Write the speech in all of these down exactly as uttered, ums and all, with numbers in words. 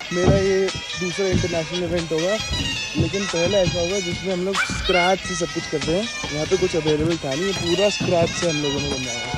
मेरा ये दूसरा इंटरनेशनल इवेंट होगा, लेकिन पहला ऐसा होगा जिसमें हम लोग स्क्रैच से सब कुछ करते हैं। यहाँ पे कुछ अवेलेबल था नहीं, पूरा स्क्रैच से हम लोगों ने बनाया।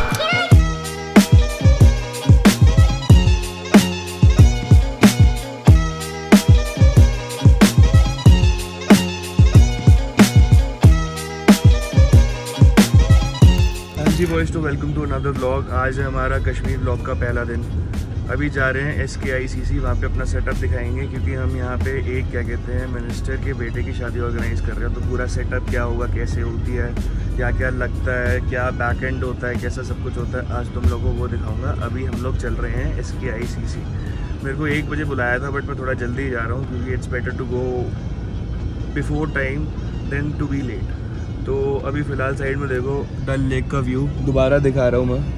हाँ जी बॉयज़, तो वेलकम टू अनदर व्लॉग। आज है हमारा कश्मीर व्लॉग का पहला दिन। अभी जा रहे हैं एस के आई सी सी, वहाँ पे अपना सेटअप दिखाएंगे, क्योंकि हम यहाँ पे एक क्या कहते हैं मिनिस्टर के बेटे की शादी ऑर्गेनाइज कर रहे हैं। तो पूरा सेटअप क्या होगा, कैसे होती है, क्या क्या लगता है, क्या बैक एंड होता है, कैसा सब कुछ होता है, आज तुम लोगों को वो दिखाऊंगा। अभी हम लोग चल रहे हैं एस के आई सी सी। मेरे को एक बजे बुलाया था, बट मैं थोड़ा जल्दी जा रहा हूँ, क्योंकि it's better to go before time then to be late. तो अभी फ़िलहाल साइड में देखो डल लेक का व्यू दोबारा दिखा रहा हूँ मैं।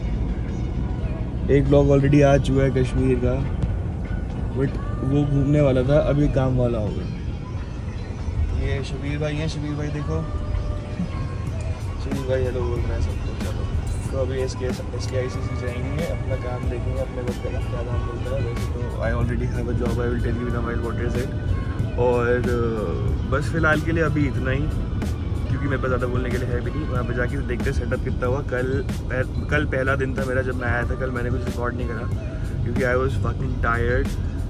एक ब्लॉग ऑलरेडी आ चुका है कश्मीर का, बट वो घूमने वाला था, अभी काम वाला हो गया। ये शबीर भाई हैं, शबीर भाई देखो, शबीर भाई हेलो बोल रहे हैं सबको। चलो तो अभी एस के एस के आई सी सी जाएंगे, अपना काम देखेंगे, अपने को क्या क्या काम बोलता है। वैसे तो I already have a job, I will tell you in a while what is it. और बस फ़िलहाल के लिए अभी इतना ही, क्योंकि मेरे पास ज़्यादा बोलने के लिए है भी नहीं। वहाँ पे जाके देखते सेटअप कितना हुआ। कल कल पहला दिन था मेरा जब मैं आया था। कल मैंने कुछ रिकॉर्ड नहीं करा, क्योंकि आई वॉज फकिंग टायर्ड।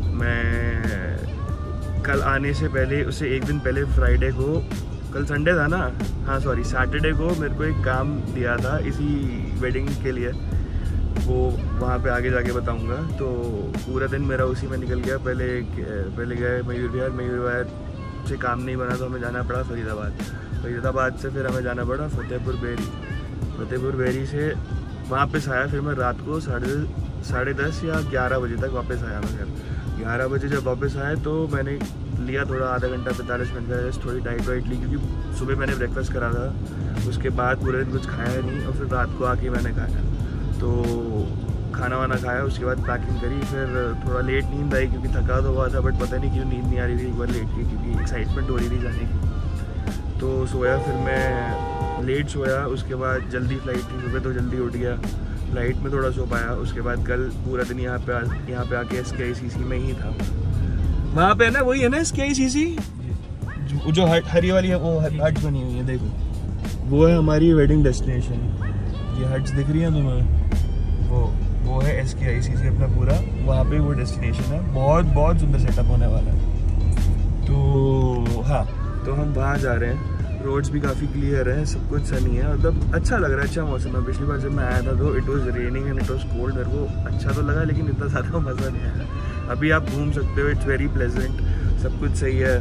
मैं कल आने से पहले, उससे एक दिन पहले फ्राइडे को, कल संडे था ना, हाँ सॉरी सैटरडे को मेरे को एक काम दिया था इसी वेडिंग के लिए। वो वहाँ पे आगे जाके बताऊँगा। तो पूरा दिन मेरा उसी में निकल गया। पहले पहले गए मयूर विहार, मयूर विहार से काम नहीं बना तो हमें जाना पड़ा फरीदाबाद। फरीदाबाद से फिर हमें जाना पड़ा फतेहपुर बेरी। फतेहपुर बेरी से वापस आया। फिर मैं रात को साढ़े साढ़े दस या ग्यारह बजे तक वापस आया। मैं घर ग्यारह बजे जब वापस आया तो मैंने लिया थोड़ा आधा घंटा पैंतालीस मिनट का रेस्ट, थोड़ी डाइट वाइट ली, क्योंकि सुबह मैंने ब्रेकफास्ट करा था। उसके बाद पूरे दिन कुछ खाया नहीं, और फिर रात को आके मैंने खाया। तो खाना वाना खाया, उसके बाद पैकिंग करी। फिर थोड़ा लेट नींद आई, क्योंकि थका तो हुआ था, बट पता नहीं क्यों नींद नहीं आ रही थी एक बार लेट की, क्योंकि एक्साइटमेंट हो रही थी जाने की। तो सोया, फिर मैं लेट सोया। उसके बाद जल्दी फ्लाइट थी सुबह, तो जल्दी उठ गया। फ्लाइट में थोड़ा सो पाया। उसके बाद कल पूरा दिन यहाँ पे यहाँ पे आके एस के आई सी सी में ही था। वहाँ पे है ना, वही है ना एस के आई सी सी, जो, जो हरी वाली है, वो हट्स बनी हुई है देखो, वो है हमारी वेडिंग डेस्टिनेशन। ये हट्स दिख रही है तुम्हें, वो वो है एस के आई सी सी अपना पूरा। वहाँ पे वो डेस्टिनेशन है। बहुत बहुत सुंदर सेटअप होने वाला है। तो हाँ, तो हम वहाँ जा रहे हैं। रोड्स भी काफ़ी क्लियर है, सब कुछ सनी है, मतलब अच्छा लग रहा है, अच्छा मौसम है। पिछली बार जब मैं आया था तो it was raining and it was cold. मेरे को अच्छा तो लगा, लेकिन इतना ज़्यादा मज़ा नहीं आया। अभी आप घूम सकते हो, इट्स वेरी प्लेजेंट, सब कुछ सही है।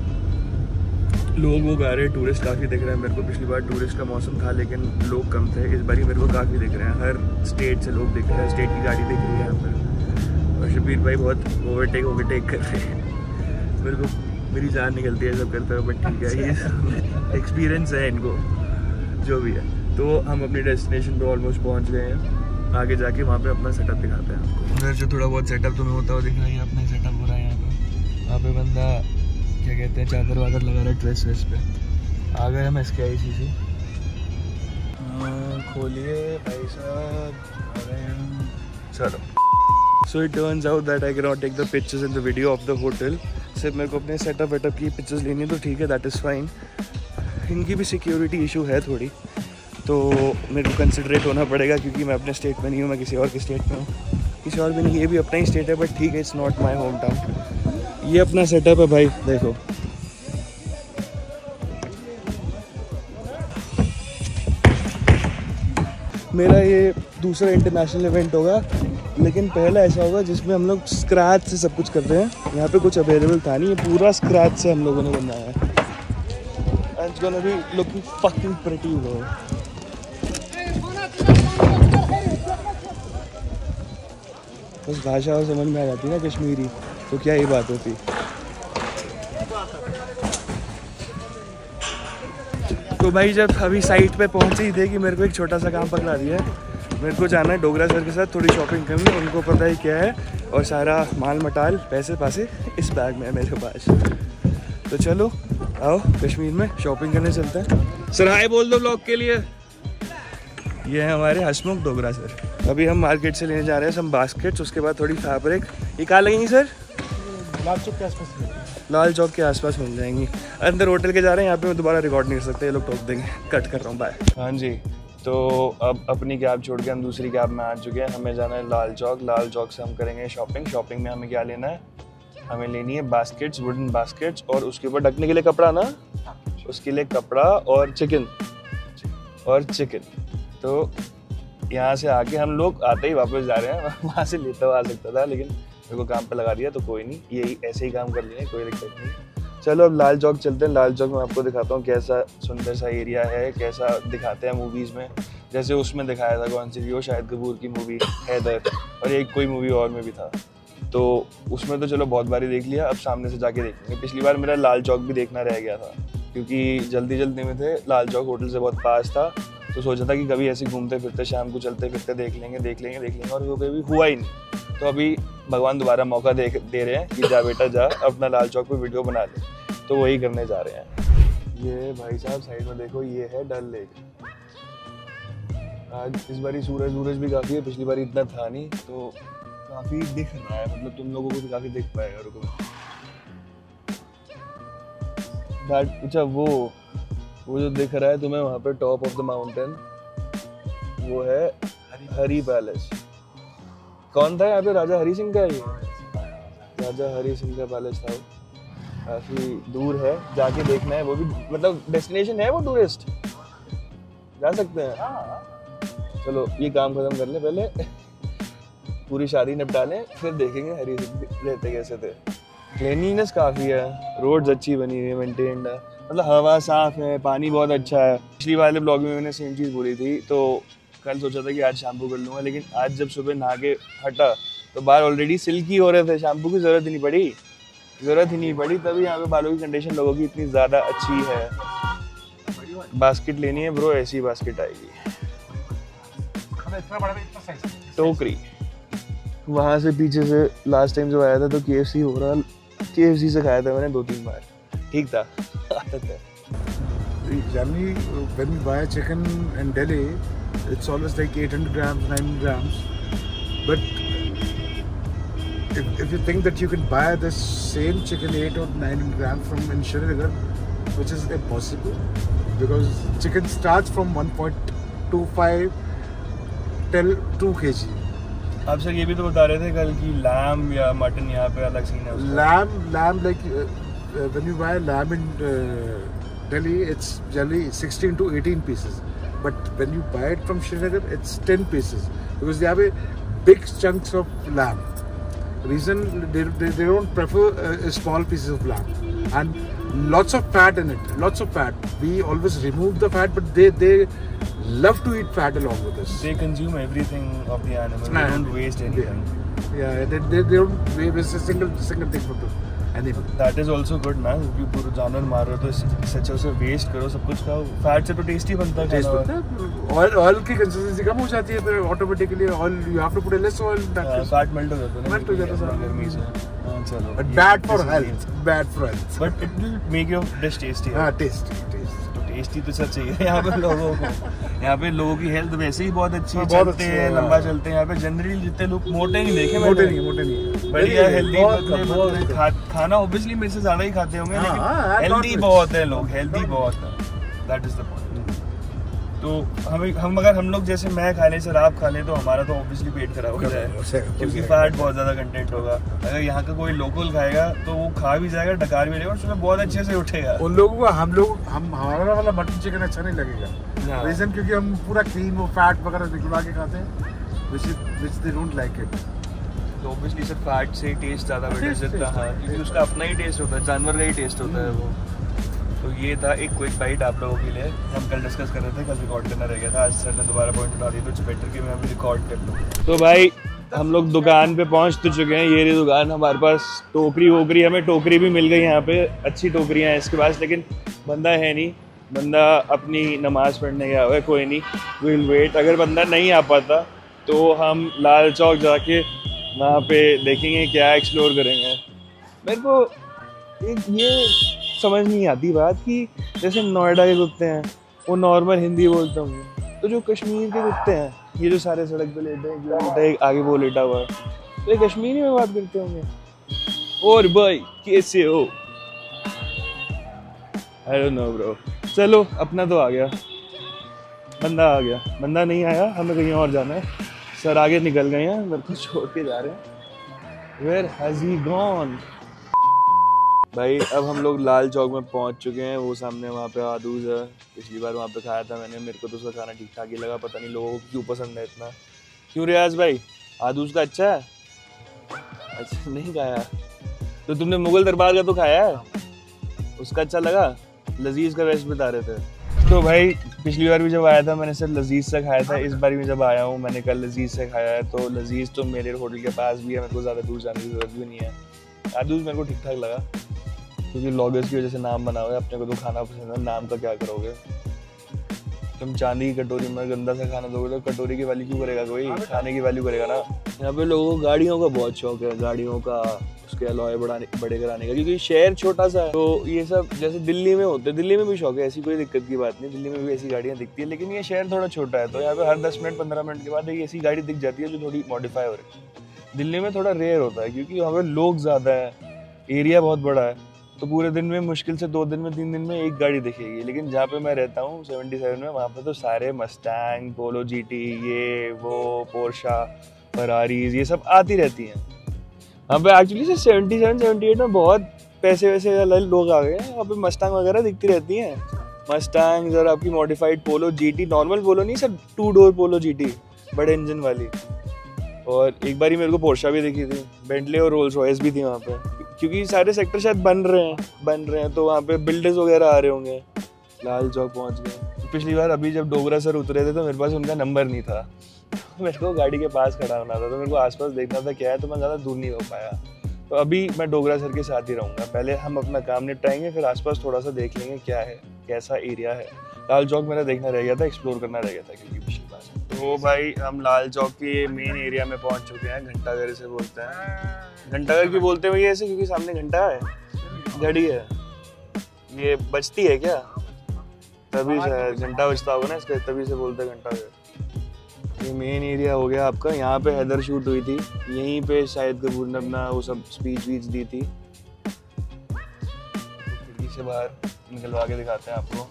लोग वो गा रहे हैं, टूरिस्ट काफ़ी दिख रहे हैं मेरे को। पिछली बार टूरिस्ट का मौसम था, लेकिन लोग कम थे। इस बार मेरे को काफ़ी दिख रहे हैं, हर स्टेट से लोग दिख रहे हैं। स्टेट की गाड़ी दिख रही है यहाँ पर। और शबीर भाई बहुत ओवरटेक ओवरटेक कर रहे हैं। मेरे को मेरी जान निकलती है सब करते हुए, बट ठीक है, ये एक्सपीरियंस है इनको, जो भी है। तो हम अपनी डेस्टिनेशन पे ऑलमोस्ट पहुंच गए हैं। आगे जाके वहाँ पे अपना सेटअप दिखाते हैं आपको। उधर से थोड़ा बहुत सेटअप तुम्हें होता हुआ दिख रहा है, अपना सेटअप हो रहा है यहाँ पे। वहाँ पे बंदा क्या कहते हैं चादर वादर लगा रहा है ड्रेस वेस पे। आ गए हम एस के आई सी सी। खोलिए भाई साहब, आ गए हम। चलो, so it turns out that I can not take the pictures in the video of the hotel. सिर्फ मेरे को अपने सेटअप वेटअप की पिक्चर्स लेनी है, तो ठीक है, दैट इज़ फाइन। इनकी भी सिक्योरिटी इशू है थोड़ी, तो मेरे को कंसिडरेट होना पड़ेगा, क्योंकि मैं अपने स्टेट में नहीं हूँ, मैं किसी और के स्टेट में हूँ। किसी और भी नहीं, ये भी अपना ही स्टेट है, बट ठीक है, it's not my home town. ये अपना सेटअप है भाई, देखो। मेरा ये दूसरा इंटरनेशनल इवेंट होगा, लेकिन पहला ऐसा होगा जिसमें हम लोग स्क्रैच से सब कुछ करते हैं। यहाँ पे कुछ अवेलेबल था नहीं, ये पूरा स्क्रैच से हम लोगों ने बनाया है। And it's gonna be looking fucking pretty bro। बस भाषा समझ में आ जाती है ना कश्मीरी, तो क्या ही बात होती। तो भाई जब अभी साइट पे पहुंचे ही थे कि मेरे को एक छोटा सा काम पकड़ा दिया है। मेरे को जाना है डोगरा सर के साथ, थोड़ी शॉपिंग करनी, उनको पता ही क्या है, और सारा माल मटाल पैसे पासे इस बैग में है मेरे पास। तो चलो आओ कश्मीर में शॉपिंग करने चलते हैं। सर हाय बोल दो ब्लॉग के लिए। ये है हमारे हसमुख डोगरा सर। अभी हम मार्केट से लेने जा रहे हैं सब बास्केट्स, उसके बाद थोड़ी फैब्रिक। ये कहाँ लगेंगी सर? लाल चौक के आसपास मिल जाएगी। लाल चौक के आसपास मिल जाएंगी। अंदर होटल के जा रहे हैं, यहाँ पे मैं दोबारा रिकॉर्ड नहीं कर सकता, ये लोग टोक देंगे। कट कर रहा हूँ, बाय। हाँ जी, तो अब अपनी कैब छोड़ के हम दूसरी कैब में आ चुके हैं। हमें जाना है लाल चौक। लाल चौक से हम करेंगे शॉपिंग। शॉपिंग में हमें क्या लेना है? हमें लेनी है बास्केट्स, वुडन बास्केट्स, और उसके ऊपर ढकने के लिए कपड़ा ना, उसके लिए कपड़ा और चिकन और चिकन। तो यहाँ से आके हम लोग आते ही वापस जा रहे हैं। वहाँ से लेता हुआ आ सकता था, लेकिन मेरे को काम पे लगा दिया तो कोई नहीं, यही ऐसे ही काम कर लिए, कोई दिक्कत नहीं। चलो अब लाल चौक चलते हैं। लाल चौक में आपको दिखाता हूँ कैसा सुंदर सा एरिया है, कैसा दिखाते हैं मूवीज़ में। जैसे उसमें दिखाया था, कौन सी थी वो, शाहिद कपूर की मूवी हैदर, और एक कोई मूवी और में भी था। तो उसमें तो चलो बहुत बारी देख लिया, अब सामने से जाके देखेंगे। पिछली बार मेरा लाल चौक भी देखना रह गया था, क्योंकि जल्दी जल्दी में थे। लाल चौक होटल से बहुत पास था, तो सोचा था कि कभी ऐसे घूमते फिरते शाम को चलते फिरते देख लेंगे देख लेंगे देख लेंगे और वो कभी हुआ ही नहीं। तो अभी भगवान दोबारा मौका दे दे रहे हैं कि जा बेटा जा, अपना लाल चौक पे वीडियो बना ले। तो वही करने जा रहे हैं। ये भाई साहब साइड में देखो, ये है डल लेक। आज इस बारी सूरज सूरज भी काफ़ी है, पिछली बार इतना था नहीं, तो काफ़ी दिख रहा है, मतलब तुम लोगों को भी काफ़ी दिख पाएगा। रुको, अच्छा वो वो जो दिख रहा है तुम्हें वहाँ पे टॉप ऑफ द माउंटेन, वो है हरी पैलेस। कौन था यहाँ पे? राजा हरी सिंह का है ये। राजा हरी सिंह का पैलेस था। काफ़ी दूर है, जाके देखना है। वो भी मतलब डेस्टिनेशन है वो, टूरिस्ट जा सकते हैं। चलो ये काम खत्म कर ले पहले, पूरी शादी निपटा लें, फिर देखेंगे हरी सिंह रहते कैसे थे। क्लीनिनेस काफ़ी है, रोड्स अच्छी बनी हुई है, मेंटेन्ड है, मतलब हवा साफ है, पानी बहुत अच्छा है। पिछली वाले ब्लॉग में मैंने सेम चीज़ बोली थी, तो कल सोचा था कि आज शैम्पू कर लूँगा, लेकिन आज जब सुबह नहा के हटा तो बाल ऑलरेडी सिल्की हो रहे थे, शैम्पू की ज़रूरत ही नहीं पड़ी ज़रूरत ही नहीं पड़ी तभी यहाँ पे बालों की कंडीशन लोगों की इतनी ज़्यादा अच्छी है। बास्केट लेनी है ब्रो, ऐसी बास्केट आएगी। टोकरी वहाँ से पीछे से लास्ट टाइम जब आया था तो के एफ सी हो रहा, के एफ सी से खाया था मैंने दो तीन बार, ठीक था। आदत है। Generally, when we buy chicken in Delhi, it's always like eight hundred grams, nine hundred grams. But if, if you think that you can buy the same chicken eight or nine hundred grams from in Srinagar, which is impossible, because chicken starts from one point two five till two kilograms. आप sir ये भी तो बता रहे थे कल की lamb या मटन यहाँ पे अलग सीन है उसका। Lamb, lamb like uh, uh, when you buy lamb in uh, Delhi, it's generally sixteen to eighteen pieces. But when you buy it from Srinagar, it's ten pieces because they have a big chunks of lamb. Reason they, they, they don't prefer uh, small pieces of lamb and lots of fat in it. Lots of fat. We always remove the fat, but they they love to eat fat along with us. They consume everything of the animal. They don't waste anything. Yeah, they, they, they don't waste a single single thing from the animal. That is also good ना, क्योंकि पूरा जानवर मार रहे हो तो सच्चा उसे वेस्ट करो, सब कुछ खाओ। फैट से तो टेस्टी बनता है। टेस्ट बनता है। ऑयल ऑयल की कंसिस्टेंसी कम हो जाती है, फिर automatically oil you have to put less oil. Fat melt हो जाता है, मेल्ट हो जाता है गर्मी से। हां चलो, but bad for health, bad for health, but it will make your dish tasty. हां टेस्टी टेस्टी टेस्टी तो सच चाहिए यहाँ पे लोगों को। यहाँ पे लोगों की हेल्थ वैसे ही बहुत अच्छी है, चलते हैं लंबा चलते हैं। यहाँ पे जनरली जितने लोग मोटे नहीं देखे, मोटे नहीं मोटे नहीं बढ़िया हेल्दी मतलब खा, खाना ऑब्वियसली मेरे से ज्यादा ही खाते होंगे, लेकिन हेल्दी बहुत है लोग, हेल्दी बहुत है। That is the point. तो हमें हम अगर हम लोग जैसे मैं खाने से आप खा लें तो हमारा तो ऑब्वियसली पेट खराब हो जाए, क्योंकि फैट बहुत ज़्यादा कंटेंट होगा। अगर यहाँ का कोई लोकल खाएगा तो वो खा भी जाएगा, डकार भी रहेगा और सुबह बहुत अच्छे से उठेगा। उन लोगों को हम लोग हम हमारा वाला मटन चिकन अच्छा नहीं लगेगा, रीजन क्योंकि हम पूरा क्लीन वो फैट वगैरह निकलवा के खाते हैं, which which they don't like it. तो ऑब्वियसली सर फैट से टेस्ट ज़्यादा बेटर सकता है, क्योंकि उसका अपना ही टेस्ट होता है, जानवर का ही टेस्ट होता है वो। तो ये था एक क्विक बाइट आप लोगों के लिए। हम कल डिस्कस कर रहे थे, कल रिकॉर्ड करना रह गया था, आज सर ने दोबारा पॉइंट उठा दिया, तो इट्स बेटर कि मैं अभी रिकॉर्ड कर लूँ। तो भाई हम लोग दुकान पे पहुंच तो चुके हैं। ये रही दुकान, हमारे पास टोकरी वोकरी, हमें टोकरी भी मिल गई यहाँ पे, अच्छी टोकरियाँ हैं इसके पास, लेकिन बंदा है नहीं, बंदा अपनी नमाज़ पढ़ने गया हुआ है। कोई नहीं, विल वेट। अगर बंदा नहीं आ पाता तो हम लाल चौक जाके वहाँ पे देखेंगे, क्या एक्सप्लोर करेंगे। मेरे को एक ये समझ नहीं आती बात कि जैसे नोएडा के कुत्ते हैं वो नॉर्मल हिंदी बोलते होंगे, तो जो कश्मीर के कुत्ते हैं, ये जो सारे सड़क पे लेटे हैं, जो लेटा है आगे वो लेटा हुआ है, तो ये कश्मीरी में बात करते होंगे। और भाई कैसे हो? I don't know bro. चलो अपना तो आ गया, बंदा आ गया। बंदा नहीं आया, हमें कहीं और जाना है। सर आगे निकल गए हैं, मेरे को छोड़ के जा रहे हैं। Where has he gone? भाई अब हम लोग लाल चौक में पहुंच चुके हैं। वो सामने वहाँ पे आदूज है, पिछली बार वहाँ पे खाया था मैंने, मेरे को तो उसका खाना ठीक ठाक ही लगा। पता नहीं लोगों को क्यों पसंद है इतना। क्यों रियाज भाई, आदूज का अच्छा है? अच्छा नहीं खाया तो तुमने मुगल दरबार का तो खाया है, उसका अच्छा लगा? लजीज का बेस्ट बता रहे थे। तो भाई पिछली बार भी जब आया था मैंने सिर्फ लजीज से खाया था, इस बार भी जब आया हूँ मैंने कल लजीज से खाया है। तो लजीज तो मेरे होटल के पास भी है, मेरे को ज़्यादा दूर जाने की जरूरत भी नहीं है। आदूज मेरे को ठीक ठाक लगा, क्योंकि लॉगर्स की वजह से नाम बना हुआ है। अपने को तो खाना पसंद है, नाम का क्या करोगे? तुम चांदी की कटोरी में गंदा सा खाना दोगे तो कटोरी की वैल्यू क्यों करेगा कोई? खाने की वैल्यू करेगा ना। यहाँ पे लोगों को गाड़ियों का बहुत शौक है, गाड़ियों का, उसके अलॉय बढ़ाने बड़े कराने का, क्योंकि शहर छोटा सा है। तो ये सब जैसे दिल्ली में होते हैं, दिल्ली में भी शौक है, ऐसी कोई दिक्कत की बात नहीं, दिल्ली में भी ऐसी गाड़ियाँ दिखती है। लेकिन ये शहर थोड़ा छोटा है, तो यहाँ पे हर दस मिनट पंद्रह मिनट के बाद एक ऐसी गाड़ी दिख जाती है जो थोड़ी मॉडिफाई हो रही है। दिल्ली में थोड़ा रेयर होता है, क्योंकि वहाँ पे लोग ज़्यादा है, एरिया बहुत बड़ा है, तो पूरे दिन में मुश्किल से दो दिन में तीन दिन में एक गाड़ी दिखेगी। लेकिन जहाँ पे मैं रहता हूँ सेवेंटी सेवन में, वहाँ पे तो सारे मस्टैंग, पोलो जीटी, ये वो, पोर्शा, फरारीज, ये सब आती रहती हैं। वहाँ पे एक्चुअली से सेवेंटी सेवन सेवेंटी एट में बहुत पैसे वैसे वाले लोग आ गए हैं। वहाँ पे मस्टैंग वगैरह दिखती रहती हैं, मस्टैंग और आपकी modified Polo GT, normal Polo नहीं, सब टू डोर पोलो जीटी, बड़े इंजन वाली। और एक बार ही मेरे को पोर्शा भी दिखी थी, बेंटले और रोल्स रॉयस भी थी वहाँ पे, क्योंकि सारे सेक्टर शायद बन रहे हैं बन रहे हैं तो वहाँ पे बिल्डर्स वगैरह आ रहे होंगे। लाल चौक पहुँच गए। पिछली बार अभी जब डोगरा सर उतरे थे तो मेरे पास उनका नंबर नहीं था, मेरे को गाड़ी के पास खड़ा होना था, तो मेरे को आसपास देखना था क्या है, तो मैं ज़्यादा दूर नहीं हो पाया। तो अभी मैं डोगरा सर के साथ ही रहूँगा। पहले हम अपना काम निपटाएंगे, फिर आसपास थोड़ा सा देख लेंगे क्या है, कैसा एरिया है। लाल चौक मेरा देखना रह गया था, एक्सप्लोर करना रह गया था, क्योंकि पिछली बार। तो भाई हम लाल चौक के मेन एरिया में पहुँच चुके हैं। घंटाघर से बोलते हैं। घंटाघर क्यों बोलते हैं भैया ऐसे? क्योंकि सामने घंटा है, घड़ी है, ये बजती है क्या, तभी शायद घंटा बजता होगा ना इसका, तभी से बोलते हैं घंटाघर। ये मेन एरिया हो गया आपका। यहाँ पे हैदर शूट हुई थी, यहीं पे शायद कपूर ने अपना वो सब स्पीच वीच दी थी। खिड़की से बाहर निकलवा के दिखाते हैं आपको।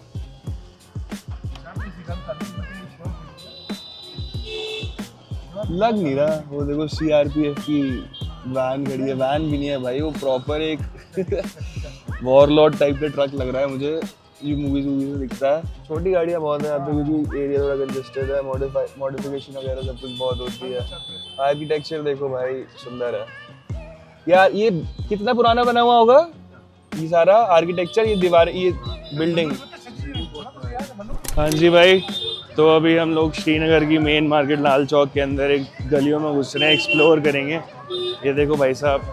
लग नहीं रहा, वो देखो सीआरपीएफ की वैन खड़ी है। वैन भी नहीं है भाई, वो प्रॉपर एक वॉरलॉर्ड टाइप का ट्रक लग रहा है मुझे, ये मूवीज वूवीज में दिखता है। छोटी गाड़ियाँ बहुत है यहाँ पे, क्योंकि एरिया थोड़ा कंजेस्टेड है, मॉडिफाई मॉडिफिकेशन वगैरह सब कुछ बहुत होती है। आर्किटेक्चर देखो भाई, सुंदर है यार। ये कितना पुराना बना हुआ होगा ये सारा आर्किटेक्चर, ये दीवार, ये बिल्डिंग। हाँ जी भाई, तो अभी हम लोग श्रीनगर की मेन मार्केट लाल चौक के अंदर एक गलियों में घुस रहे हैं, एक्सप्लोर करेंगे। ये देखो भाई साहब,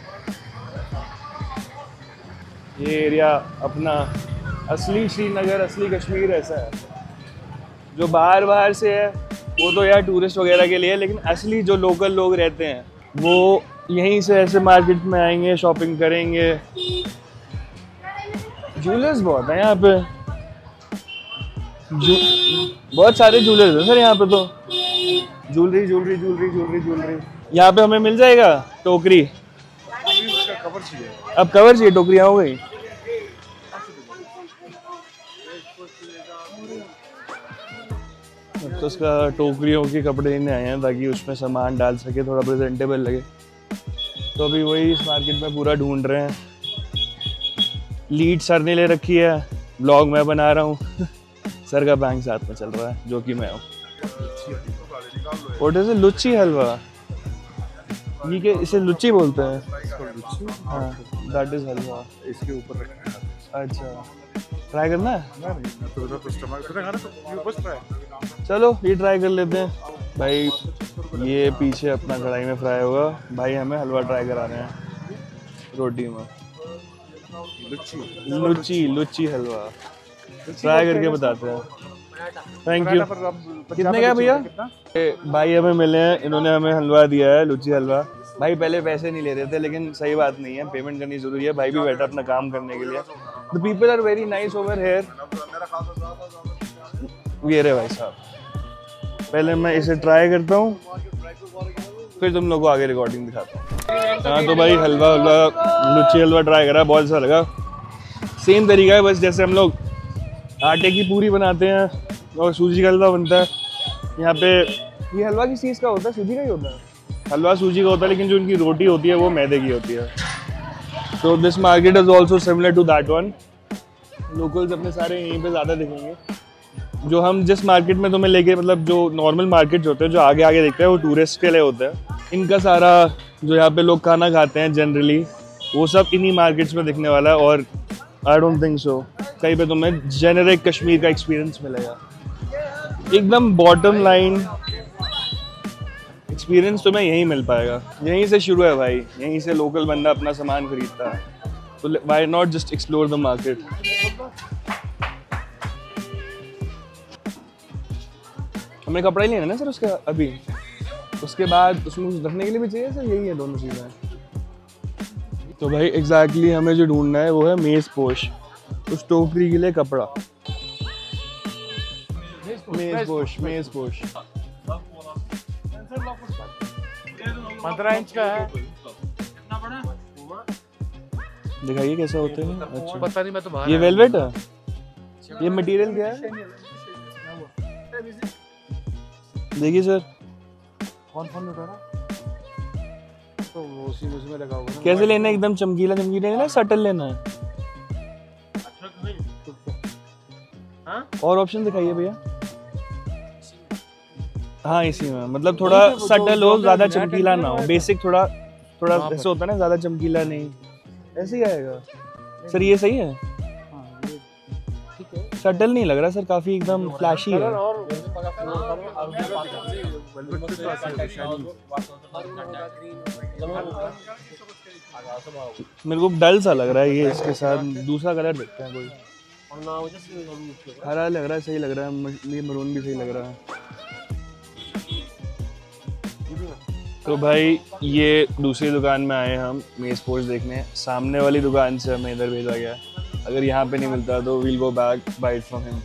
ये एरिया अपना असली श्रीनगर, असली कश्मीर ऐसा है। जो बाहर बाहर से है वो तो यार टूरिस्ट वगैरह के लिए, लेकिन असली जो लोकल लोग रहते हैं वो यहीं से ऐसे मार्केट में आएंगे, शॉपिंग करेंगे। ज्वेलर्स बहुत हैं यहाँ पे, बहुत सारे ज्वेलर्स हैं सर यहाँ पे। तो jewellery jewellery jewellery jewellery jewellery यहाँ पे हमें मिल जाएगा। टोकरी कवर चाहिए, अब कवर चाहिए, टोकरियाँ हो गई। अब तो उसका टोकरियों के कपड़े लेने आए हैं ताकि उसमें सामान डाल सके, थोड़ा प्रेजेंटेबल लगे। तो अभी वही इस मार्केट में पूरा ढूंढ रहे हैं। लीड सर ने ले रखी है, ब्लॉग मैं बना रहा हूँ, सर का बैंक साथ में चल रहा है, जो कि मैं हूँ। What is it? Luchi halwa, ये क्या, इसे लुच्ची बोलते हैं? हाँ, दैट इज हलवा। इसके ऊपर रखना है। अच्छा, ट्राई करना है? तो चलो ये ट्राई कर लेते हैं भाई। ये पीछे अपना कढ़ाई में फ्राई होगा भाई, हमें हलवा ट्राई करा रहे हैं रोटी में। लुच्ची लुच्ची हलवा ट्राई करके बताते हैं। Thank you. कितने का भैया? भाई हमें मिले हैं, इन्होंने हमें हलवा दिया है, लुच्ची हलवा। भाई पहले पैसे नहीं ले रहे थे, लेकिन सही बात नहीं है, पेमेंट करनी जरूरी है। भाई भी बैठा अपना काम करने के लिए। The people are very nice over here. ये रहे भाई साहब, पहले मैं इसे ट्राई करता हूँ, फिर तुम लोग को आगे रिकॉर्डिंग दिखाता हूँ। हाँ तो भाई हलवा हलवा लुच्ची हलवा ट्राई करा, बहुत अच्छा लगा। सेम तरीका है बस जैसे हम लोग आटे की पूरी बनाते हैं और सूजी का हलवा बनता है। यहाँ पे ये हलवा किस चीज़ का होता है? सूजी का ही होता है। हलवा सूजी का होता है लेकिन जो उनकी रोटी होती है वो मैदे की होती है। तो this market is also similar to that one. Locals अपने सारे यहीं पे ज़्यादा दिखेंगे। जो हम जिस मार्केट में तुम्हें लेके मतलब जो नॉर्मल मार्केट होते हैं जो आगे आगे दिखते हैं वो टूरिस्ट के लिए होते हैं। इनका सारा जो यहाँ पे लोग खाना खाते हैं जनरली वो सब इन्हीं मार्केट्स में दिखने वाला है। और आई डोंट थिंक सो कहीं पे तुम्हें जेनेरिक कश्मीर का एक्सपीरियंस मिलेगा। एकदम बॉटम लाइन एक्सपीरियंस तुम्हें यहीं मिल पाएगा। यहीं से शुरू है भाई, यहीं से लोकल बंदा अपना सामान खरीदता है। तो why not just explore the market. हमें कपड़ा ही लेना ना सर उसके अभी, उसके बाद उसमें कुछ रखने के लिए भी चाहिए सर। यही है दोनों चीज़ें। तो भाई एग्जैक्टली exactly हमें जो ढूंढना है वो है मेज़ पोश। उस टोकरी के लिए कपड़ा। मेज़ पोश मेज़ पोश पंद्रह इंच का है। दिखाइए कैसे होते हैं। अच्छा पता नहीं, मैं तो बाहर ये वेलवेट है। ये मटेरियल क्या है? देखिए सर कौन कौन लगा रहा? तो वो उसी मुझ में लगा होगा। कैसे लेना है? एकदम चमकीला चमकीला लेना है, सटल लेना है? हाँ? और ऑप्शन दिखाइए भैया। हाँ इसी में मतलब थोड़ा सटल हो, ज्यादा चमकीला ना हो। बेसिक थोड़ा थोड़ा ऐसे होता है ना, ज्यादा चमकीला नहीं, ऐसे ही आएगा सर। ये सही है? सटल नहीं लग रहा सर, काफी एकदम फ्लैशी है। मेरे को डल सा लग रहा है ये, इसके साथ दूसरा कलर देखते हैं कोई। हरा लग रहा है, सही लग रहा है। ये मरून भी सही लग रहा है। तो भाई ये दूसरी दुकान में आए हम मेज़ पोश देखने। सामने वाली दुकान से हमें इधर भेजा गया। अगर यहाँ पे नहीं मिलता तो we'll go back buy from him.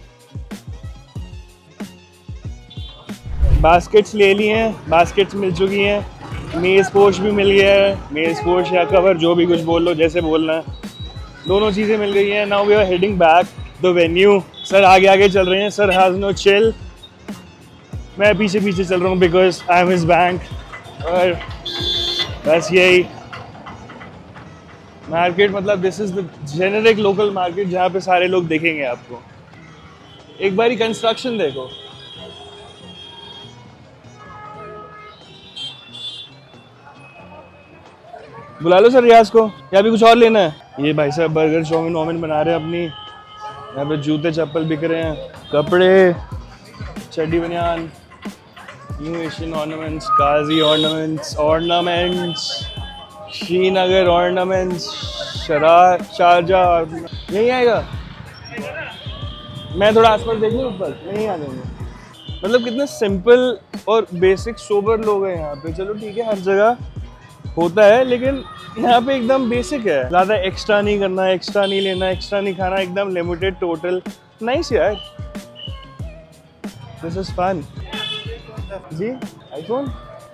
Baskets ले ली हैं, बास्केट्स मिल चुकी हैं, मेज़ पोश भी मिल गया है। मेज़ पोश या कवर जो भी कुछ बोल लो, जैसे बोलना है, दोनों चीज़ें मिल गई हैं। Now we are heading back the venue. Sir आगे आगे चल रहे हैं। Sir has no chill. मैं पीछे पीछे चल रहा हूँ because I am his bank. और बस यही मार्केट मतलब this is the generic local market जहाँ पे सारे लोग देखेंगे आपको। एक बारी कंस्ट्रक्शन देखो। बुला लो सर रियाज को, या भी कुछ और लेना है? ये भाई साहब बर्गर चाउमीन वाउमिन बना रहे हैं अपनी। यहाँ पे जूते चप्पल बिक रहे हैं, कपड़े, चड्डी बनियान, new Asian ornaments, Kazi ornaments, ornaments, Srinagar ornaments, शरार शारजा। यही आएगा? मैं थोड़ा आसपास देख लूँ ऊपर, नहीं आ जाएंगे। मतलब कितने सिंपल और बेसिक सोबर लोग हैं यहाँ पे। चलो ठीक है हर जगह होता है लेकिन यहाँ पे एकदम बेसिक है। ज़्यादा एक्स्ट्रा नहीं करना, एक्स्ट्रा नहीं लेना, एक्स्ट्रा नहीं खाना, एकदम लिमिटेड टोटल। नाइस यार, दिस इज फन। जी आईफोन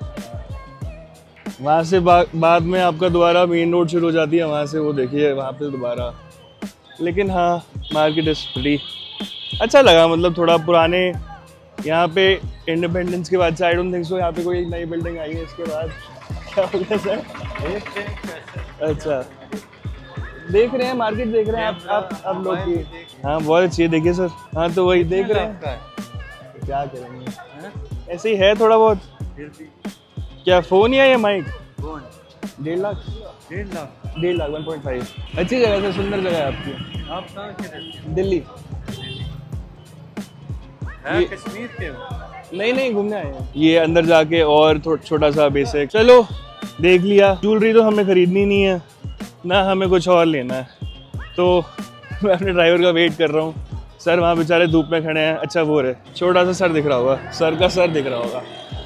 वहाँ से बा, बाद में आपका दोबारा मेन रोड शुरू हो जाती है, वहाँ से वो देखिए वहाँ पे दोबारा। लेकिन हाँ मार्केट इज प्रीटी अच्छा लगा। मतलब थोड़ा पुराने यहाँ पे इंडिपेंडेंस के बाद से आई डोंट थिंक सो यहाँ पे कोई नई बिल्डिंग आई है इसके बाद। क्या हो गया सर? अच्छा देख रहे हैं, मार्केट देख रहे हैं आप आप आप लोग की। हाँ बहुत अच्छी है, देखिए सर। हाँ तो वही देख रहे हैं, क्या करेंगे, ऐसे ही है थोड़ा बहुत। क्या फ़ोन या ये माइक? डेढ़ लाख डेढ़ लाख डेढ़ लाख वन पॉइंट फाइव। अच्छी जगह है, सुंदर जगह है आपकी। आप कहाँ के? दिल्ली। कश्मीर के? नहीं नहीं घूमने आए हैं। ये अंदर जाके और छोटा सा बेसिक। चलो देख लिया। ज्वेलरी तो हमें खरीदनी नहीं है ना, हमें कुछ और लेना है। तो मैं अपने ड्राइवर का वेट कर रहा हूँ। सर वहाँ बेचारे धूप में खड़े हैं। अच्छा वो रहे, छोटा सा सर दिख रहा होगा, सर का सर दिख रहा होगा।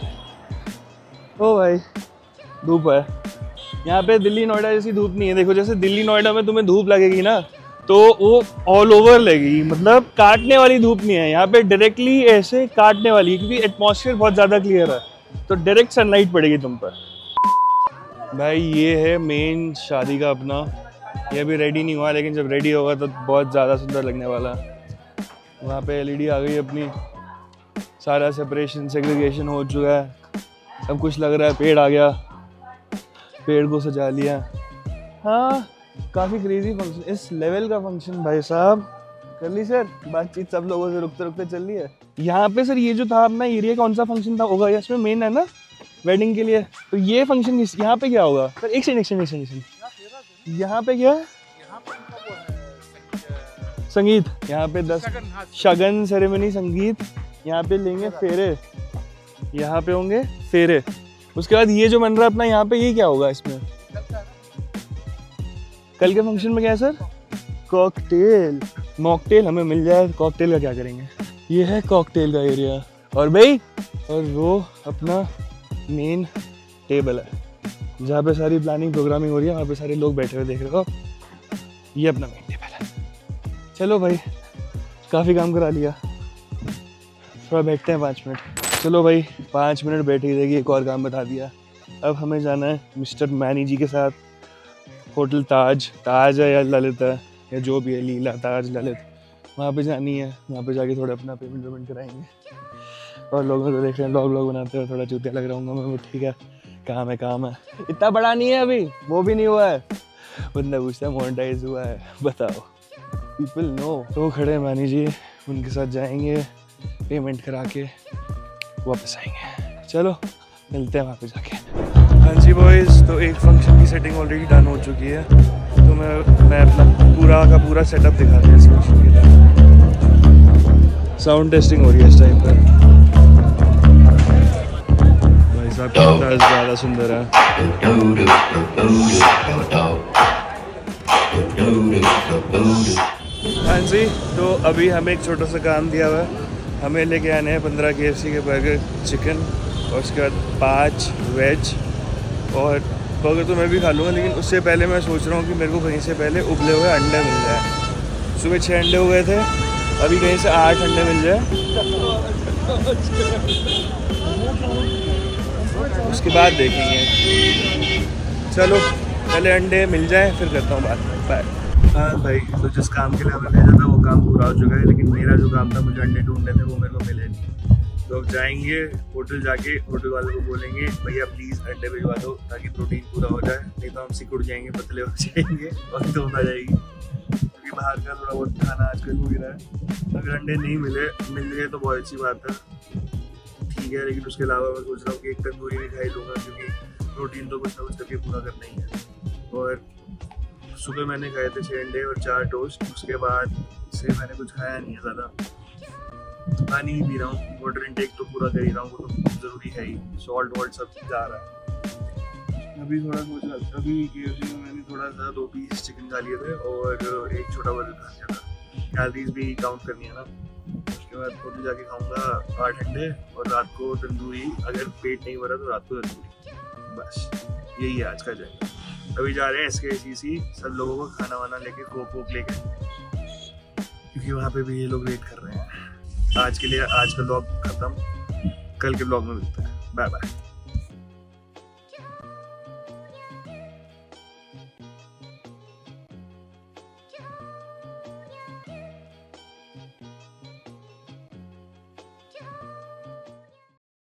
ओ भाई धूप है यहाँ पे। दिल्ली नोएडा जैसी धूप नहीं है। देखो जैसे दिल्ली नोएडा में तुम्हें धूप लगेगी ना तो वो ऑल ओवर लगेगी, मतलब काटने वाली धूप नहीं है। यहाँ पे डायरेक्टली ऐसे काटने वाली, क्योंकि एटमॉस्फेयर बहुत ज़्यादा क्लियर है तो डायरेक्ट सनलाइट पड़ेगी तुम पर। भाई ये है मेन शादी का अपना, ये अभी रेडी नहीं हुआ लेकिन जब रेडी होगा तो बहुत ज़्यादा सुंदर लगने वाला। वहाँ पे एलईडी आ गई अपनी, सारा सेपरेशन सेग्रीगेशन हो चुका है, सब कुछ लग रहा है। पेड़ आ गया, पेड़ को सजा लिया। हाँ काफ़ी क्रेजी फंक्शन, इस लेवल का फंक्शन भाई साहब। कर ली सर बातचीत सब लोगों से, रुकते रुकते चल रही है। यहाँ पे सर ये जो था अपना एरिया, कौन सा फंक्शन था होगा इसमें मेन है ना वेडिंग के लिए, तो ये फंक्शन यहाँ पे क्या होगा सर? एक सेकंड एक सेकंड एक सेकंड यहाँ पे क्या संगीत, यहाँ पे दस शगन सेरेमनी संगीत, यहाँ पे लेंगे फेरे, यहाँ पे होंगे फेरे। उसके बाद ये जो बन रहा है अपना यहाँ पे, ये क्या होगा इसमें? कल के फंक्शन में क्या है सर? कॉकटेल, मॉकटेल हमें मिल जाए। कॉकटेल का क्या करेंगे? ये है कॉकटेल का एरिया। और भाई और वो अपना मेन टेबल है जहाँ पे सारी प्लानिंग प्रोग्रामिंग हो रही है, वहाँ पे सारे लोग बैठे हुए देख रहे हो। ये अपना मेन टेबल है। चलो भाई काफ़ी काम करा लिया, थोड़ा बैठते हैं पाँच मिनट। चलो भाई पाँच मिनट बैठी रहेगी, एक और काम बता दिया। अब हमें जाना है मिस्टर मैनी जी के साथ होटल ताज, ताज है या ललित है या जो भी है, लीला ताज ललित, वहाँ पे जानी है। वहाँ पे जाके थोड़ा अपना पेमेंट वेमेंट कराएंगे। और लोगों को देख रहे हैं ब्लॉग ब्लॉग बनाते हुए, थोड़ा चूतिया लग रहा हूँ मैं, वो ठीक है, काम है काम है, इतना बड़ा नहीं है अभी, वो भी नहीं हुआ है। बंदा पूछता है मोनेटाइज हुआ है, बताओ, पीपल नो। तो खड़े हैं मानी जी, उनके साथ जाएंगे, पेमेंट करा के वापस आएंगे। चलो मिलते हैं वहाँ पे जाके। हाँ जी बॉयज़, तो एक फंक्शन की सेटिंग ऑलरेडी डन हो चुकी है, तो मैं मैं अपना पूरा का पूरा सेटअप दिखाते हैं इस फंक्शन के लिए। साउंड टेस्टिंग हो रही है इस टाइम पर। भाई साहब कितना ज़्यादा सुंदर है। हाँ जी, तो अभी हमें एक छोटा सा काम दिया हुआ है, हमें लेके आने हैं पंद्रह के एफ सी के बर्गर चिकन, और उसके बाद पाँच वेज, और बर्गर तो मैं भी खा लूँगा, लेकिन उससे पहले मैं सोच रहा हूँ कि मेरे को कहीं से पहले उबले हुए अंडे मिल जाए। सुबह छः अंडे हुए थे, अभी कहीं से आठ अंडे मिल जाए, उसके बाद देखेंगे। चलो पहले अंडे मिल जाए फिर करता हूँ बात। बाय। हाँ भाई, तो जिस काम के लिए हमें भेजा था वो काम पूरा हो चुका है, लेकिन मेरा जो काम था, मुझे अंडे ढूंढने थे, वो मेरे को मिले नहीं। तो अब जाएंगे होटल, जाके होटल वाले को बोलेंगे भैया प्लीज़ अंडे भिजवा दो ताकि प्रोटीन पूरा हो जाए, नहीं तो हम सिकुड़ जाएंगे, पतले हो जाएंगे और तो हो जाएगी, क्योंकि बाहर का थोड़ा बहुत खाना आजकल हो ही रहा है। अगर अंडे नहीं मिले मिल गए तो बहुत अच्छी बात है, ठीक है, लेकिन उसके अलावा मैं सोच रहा हूँ कि एक तंदूरी भी खा ही लूँगा, क्योंकि प्रोटीन तो कुछ ना कुछ करके पूरा करना ही है। और सुबह मैंने खाए थे छः अंडे और चार टोस्ट, उसके बाद से मैंने कुछ खाया नहीं है ज़्यादा, पानी ही पी रहा हूँ, वाटर इनटेक तो पूरा कर ही रहा हूँ, वो तो ज़रूरी है ही, सॉल्ट वॉल्ट सब जा रहा है। अभी थोड़ा सोच रहा था, अभी के एफ सी में मैंने थोड़ा सा दो पीस चिकन खा लिए थे और एक छोटा बर्गर खा लिया था, कैलोरीज भी काउंट करनी है ना। उसके बाद होटल जाके खाऊंगा आठ अंडे और रात को तंदूरी, अगर पेट नहीं भरा तो रात को तंदूरी, बस यही है आज का जाएगा। अभी जा रहे हैं एस के सी सी, सब लोगों को खाना वाना लेके, कोक वोक लेके, क्योंकि वहाँ पे भी ये लोग वेट कर रहे हैं। आज के लिए आज का ब्लॉग खत्म, कल के ब्लॉग में मिलते हैं, बाय बाय।